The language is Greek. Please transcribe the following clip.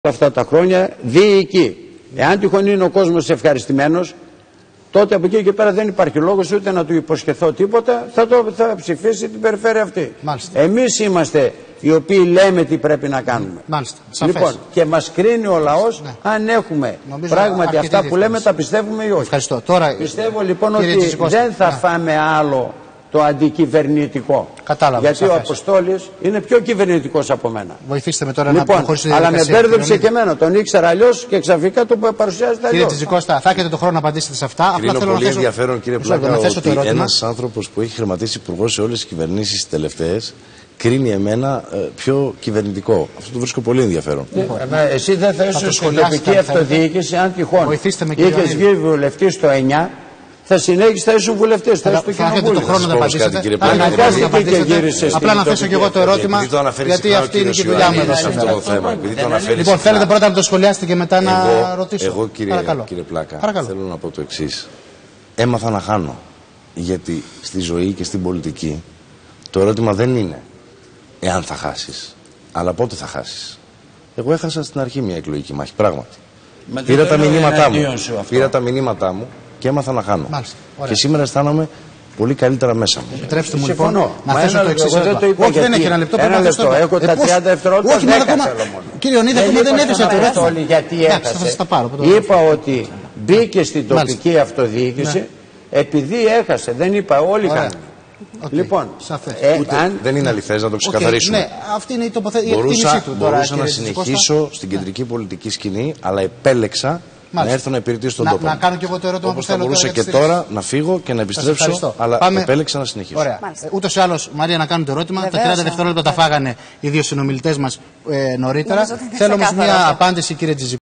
αυτά τα χρόνια διοικεί. Εάν τυχόν είναι ο κόσμος ευχαριστημένος, τότε από εκεί και πέρα δεν υπάρχει λόγος ούτε να του υποσχεθώ τίποτα, θα ψηφίσει την περιφέρεια αυτή. Εμείς είμαστε οι οποίοι λέμε τι πρέπει να κάνουμε. Λοιπόν, και μας κρίνει ο λαός αν έχουμε πράγματι αυτά που λέμε τα πιστεύουμε ή όχι. Ευχαριστώ. Τώρα, πιστεύω λοιπόν ότι δεν θα φάμε άλλο το αντικυβερνητικό. Κατάλαβα. Γιατί ο Αποστόλης είναι πιο κυβερνητικός από μένα. Βοηθήστε με τώρα να προχωρήσω τη αλλά διαδικασία. με μπέρδεψε και εμένα. Τον ήξερα αλλιώς και ξαφνικά το παρουσιάζεται αλλιώς. Κύριε Τζιτζικώστα, θα έχετε το χρόνο να απαντήσετε σε αυτά. Απλά θέλω πολύ ενδιαφέρον, κύριε Πλάκα, ότι ένας άνθρωπος που έχει χρηματίσει υπουργός σε όλες τις κυβερνήσεις τελευταίες κρίνει εμένα πιο κυβερνητικό. Αυτό το βρίσκω πολύ ενδιαφέρον. Εσύ δεν θα ήσουν στην τοπική αυτοδιοίκηση αν τυχόν είχες βγει βουλευτής το 9. Θα συνέχισε, θα ήσουν βουλευτές. Θα έχετε το χρόνο να απαντήσετε. Απλά να θέσω και εγώ το ερώτημα, γιατί αυτή είναι και η δουλειά μου εδώ σήμερα. Λοιπόν, θέλετε πρώτα να το σχολιάσετε και μετά να ρωτήσω. Εγώ, κύριε Πλάκα, θέλω να πω το εξής. Έμαθα να χάνω. Γιατί στη ζωή και στην πολιτική το ερώτημα δεν είναι εάν θα χάσεις, αλλά πότε θα χάσεις. Εγώ έχασα στην αρχή μια εκλογική μάχη, πράγματι. Πήρα τα μηνύματά μου και έμαθα να χάνω. Και σήμερα αισθάνομαι πολύ καλύτερα μέσα μου. Επιτρέψτε μου λοιπόν να θέσω το εξής ερώτημα. Όχι, δεν έχει ένα λεπτό. Ένα λεπτό. Έχω τα 30 δευτερόλεπτα. Όχι, κύριε Ιωνίδη, ακόμα δεν έθεσα το ερώτημα. Γιατί έχασε. Είπα ότι μπήκε στην τοπική αυτοδιοίκηση επειδή έχασε. Δεν είπα όλοι κάνουν. Λοιπόν, δεν είναι αληθές, να το ξεκαθαρίσουμε. Ναι, αυτή είναι η τοποθέτηση. Μπορούσα να συνεχίσω στην κεντρική πολιτική σκηνή, αλλά επέλεξα να έρθω να υπηρετήσω τον τόπο. Να κάνω και εγώ το ερώτημα που θέλω. Θα μπορούσα και τώρα να φύγω και να επιστρέψω, αλλά επέλεξα να συνεχίσω. Ωραία. Ούτως ή άλλως, Μαρία, να κάνω το ερώτημα. Τα 30 δευτερόλεπτα τα φάγανε οι δύο συνομιλητές μας νωρίτερα. Θέλω όμως μια απάντηση, κύριε Τζιτζικώστα.